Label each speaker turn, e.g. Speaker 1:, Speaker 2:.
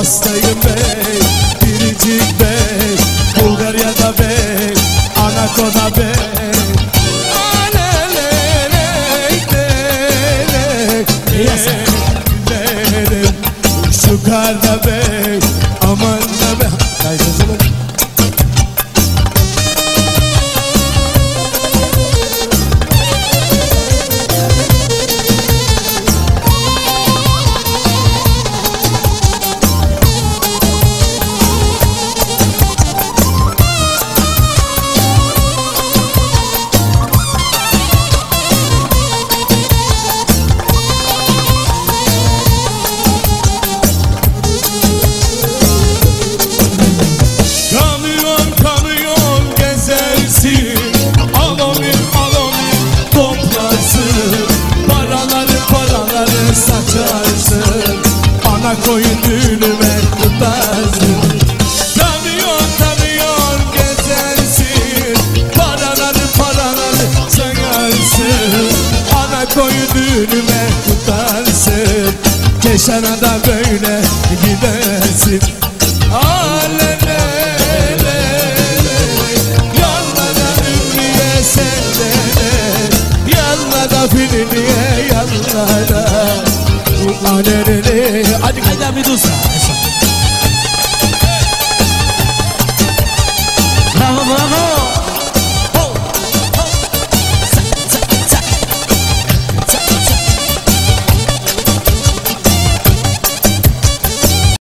Speaker 1: hastayım bey, biricik bey, Bulgarya'da bey, Anakoda bey. Şu karda bey, aman da bey. Koyun düğünüme tutarsın. Tanıyor gezersin, paraları sayarsın. Ana koyun düğünüme tutarsın, Keşan'a da böyle gidersin. Alele yanmadan Ümriye sende, yanmadan Filiniye yanmadan. Hadi kayda Medusa.